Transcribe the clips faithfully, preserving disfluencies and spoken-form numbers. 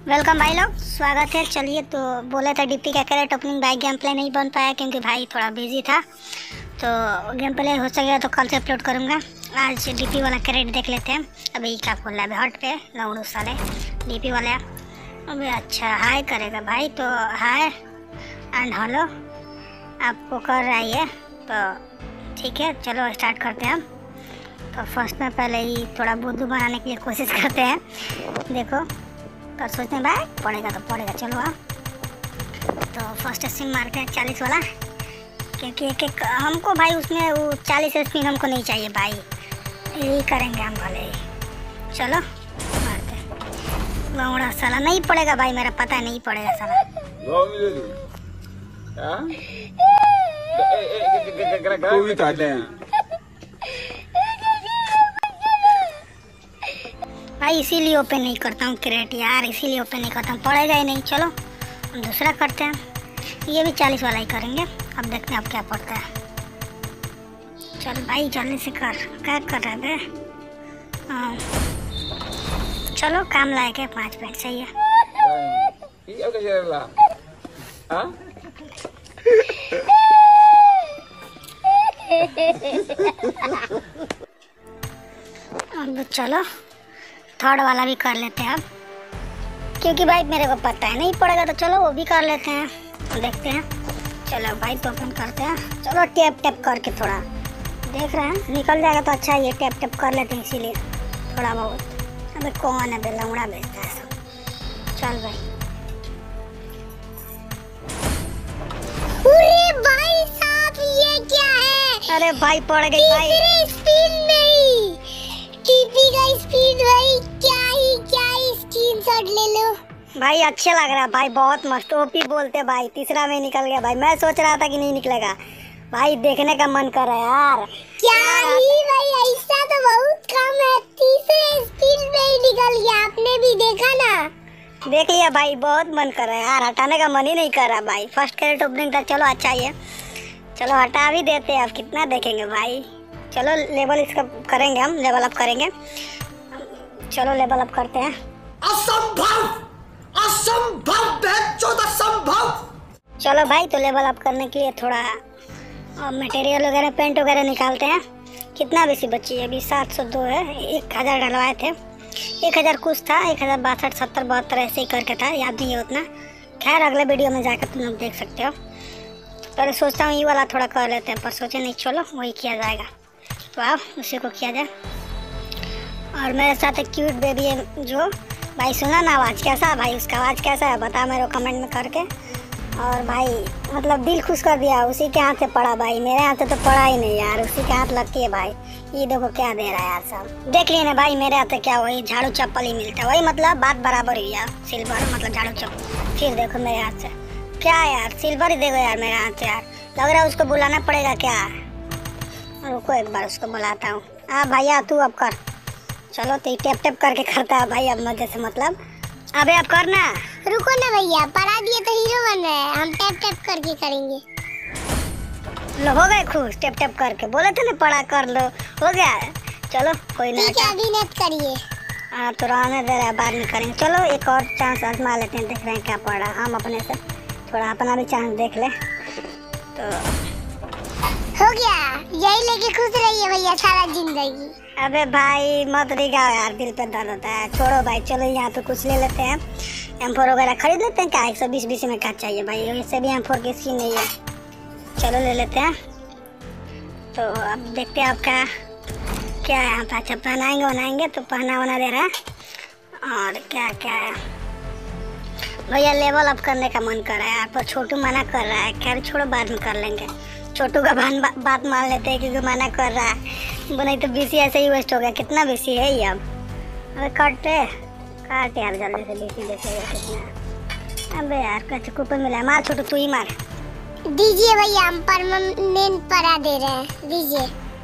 Welcome भाई लोग, स्वागत है। चलिए, तो बोले थे डीपी का कैरेट ओपनिंग भाई गेम प्ले नहीं बन पाया क्योंकि भाई थोड़ा बिजी था, तो गेम प्ले हो सकेगा तो कल से अपलोड करूँगा। आज डीपी वाला कैरेट देख लेते हैं। अभी क्या खोल रहा है, अभी हट पे लौड़ू साले डीपी वाले। अभी अच्छा हाय करेगा भाई, तो हाय एंड हेलो आपको कर रहा है, तो ठीक है चलो स्टार्ट करते हैं हम। तो फर्स्ट में पहले ही थोड़ा बुद्धू बनाने की कोशिश करते हैं। देखो तो सोचते हैं भाई पड़ेगा तो पड़ेगा, चलो आप। तो फर्स्ट स्पिन मारते हैं चालीस वाला, क्योंकि एक एक हमको भाई उसमें वो चालीस स्पिन हमको नहीं चाहिए भाई, यही करेंगे हम भले ही। चलो मारते हैं। लौड़ा साला नहीं पड़ेगा भाई, मेरा पता नहीं पड़ेगा साला। भाई इसीलिए ओपन नहीं करता हूँ क्रेट यार, इसीलिए ओपन नहीं करता हूँ, पड़ेगा ही नहीं। चलो हम दूसरा करते हैं, ये भी चालीस वाला ही करेंगे। अब देखते हैं अब क्या पड़ता है। चल भाई जल्दी से कर, क्या कर रहे बे? हाँ चलो काम लायक है, पाँच मिनट सही है। अब चलो थर्ड वाला भी कर लेते हैं अब, क्योंकि भाई मेरे को पता है नहीं पड़ेगा, तो चलो वो भी कर लेते हैं, देखते हैं। चलो भाई तो ओपन करते हैं। चलो टैप टैप करके थोड़ा देख रहे हैं, निकल जाएगा तो अच्छा, ये टैप टैप कर लेते हैं इसीलिए थोड़ा बहुत। अबे कौन है बे, लौड़ा बेचता है सब। चल भाई, अरे भाई साहब ये क्या है? अरे भाई पड़ गई भाई स्पीड नहीं, टीपी का स्पीड भाई, क्या ही क्या ही स्क्रीनशॉट ले लो भाई। अच्छा लग रहा है भाई, बहुत मस्त ओपी बोलते भाई। तीसरा में निकल गया भाई, मैं सोच रहा था कि नहीं निकलेगा भाई, देखने का मन कर रहा है यार। क्या ही भाई, ऐसा तो बहुत कम है, तीसरे स्पीड में ही निकल गया। आपने भी देखा ना? देख लिया भाई, बहुत मन कर रहा है यार, हटाने का मन ही नहीं कर रहा भाई। फर्स्ट कैरेट ओपनिंग था, चलो अच्छा ही है, चलो हटा भी देते हैं। अब कितना देखेंगे भाई, चलो लेवल इसका करेंगे हम, लेवल अप करेंगे। चलो लेवल अप करते हैं। असंभव असंभव असंभव। चलो भाई, तो लेवल अप करने के लिए थोड़ा मटेरियल वगैरह पेंट वगैरह निकालते हैं। कितना बेसी बची है अभी, सात सौ दो है। एक हज़ार डलवाए थे, एक हज़ार कुछ था, एक हज़ार बासठ सत्तर बहत्तर ऐसे ही करके था, याद नहीं है उतना। खैर अगले वीडियो में जाकर तुम लोग देख सकते हो। पहले सोचता हूँ ये वाला थोड़ा कर लेते हैं, पर सोचे नहीं चलो वही किया जाएगा, तो आओ उसी को किया जाए। और मेरे साथ एक क्यूट बेबी है जो भाई, सुना ना आवाज़ कैसा भाई, उसका आवाज़ कैसा है बता मेरे को कमेंट में करके। और भाई मतलब दिल खुश कर दिया, उसी के हाथ से पड़ा भाई, मेरे हाथ से तो पड़ा ही नहीं यार, उसी के हाथ लगती है भाई। ये देखो क्या दे रहा है यार, सब देख लिए ना भाई, मेरे हाथ से क्या वही झाड़ू चप्पल ही मिलता है, वही मतलब बात बराबर हुई यार, सिल्वर मतलब झाड़ू चप्पल। फिर देखो मेरे हाथ से क्या यार, सिल्वर ही देखो यार मेरे हाथ से यार, लग रहा है उसको बुलाना पड़ेगा क्या। रुको एक बार उसको बुलाता हूँ। हाँ भैया तू अब कर, चलो तो टैप टैप करके करता है भाई, अब मजे से मतलब। अबे अब करना, रुको ना भैया, पढ़ा दिए तो हीरो बन रहे हैं, हम टैप टैप करके करेंगे। लो हो गए खुश, टैप टैप करके बोले थे ना पढ़ा कर लो, हो गया। चलो कोई ना, ठीक है अभी नेट करिए। हाँ तो रहने दे रहा, बाद में करेंगे। चलो एक और चांस आजमा लेते हैं, देख रहे हैं क्या पड़ा, हम अपने से थोड़ा अपना भी चांस देख ले। तो हो गया, यही लेके खुश रहिए भैया सारा जिंदगी। अबे भाई मत रिगाओ यार, दिल पे दर्द होता है, छोड़ो भाई। चलो यहाँ पे कुछ ले लेते हैं, एम फोर वगैरह खरीद लेते हैं। क्या एक सौ बीस बीस में क्या चाहिए भाई, इससे भी एम फोर की स्किन नहीं है, चलो ले लेते हैं। तो अब देखते हैं अब क्या क्या है यहाँ पे। अच्छा पहनाएंगे बनाएंगे तो पहना बना दे रहा है, और क्या क्या है भैया, लेवल अप करने का मन कर रहा है यार, पर छोटू मना कर रहा है। खैर छोड़ो बाद में कर लेंगे, छोटू का भान बा, बात मान लेते हैं क्योंकि मना कर रहा है, वो नहीं तो बीसी ऐसे ही वेस्ट हो गया। कितना बीसी है ये अब, अबे काटते काट यार जल्दी से, बीसी देखेगा कितना। अबे यार कुछ कूपन मिला है, मार छोटू तू ही मार। दीजिए भैया, हम परमानेंट पढ़ा दे रहे हैं, दीजिए।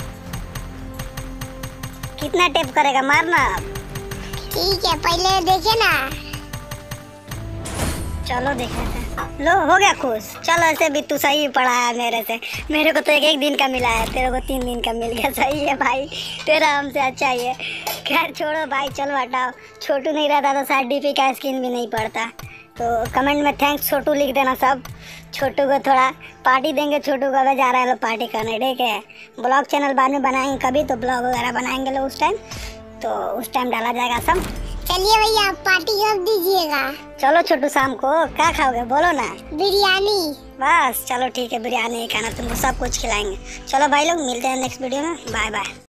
कितना टेप करेगा, मारना। ठीक है पहले देखे ना। चलो देख लेते हैं। लो हो गया खुश। चलो ऐसे भी तू सही पढ़ा है मेरे से। मेरे को तो एक एक दिन का मिला है, तेरे को तीन दिन का मिल गया। सही है भाई, तेरा हमसे अच्छा ही है। खैर छोड़ो भाई, चलो हटाओ। छोटू नहीं रहता तो शायद डीपी का स्किन भी नहीं पड़ता। तो कमेंट में थैंक्स छोटू लिख देना सब। छोटू को थोड़ा पार्टी देंगे। छोटू को अगर जा रहा है लोग पार्टी करने, ठीक है। ब्लॉग चैनल बाद में बनाएंगे कभी, तो ब्लॉग वगैरह बनाएंगे लोग उस टाइम, तो उस टाइम डाला जाएगा सब। चलिए भैया पार्टी कर दीजिएगा। चलो छोटू, शाम को क्या खाओगे बोलो ना। बिरयानी। बस चलो ठीक है, बिरयानी खाना तुमको सब कुछ खिलाएंगे। चलो भाई लोग, मिलते हैं नेक्स्ट वीडियो में। Bye bye.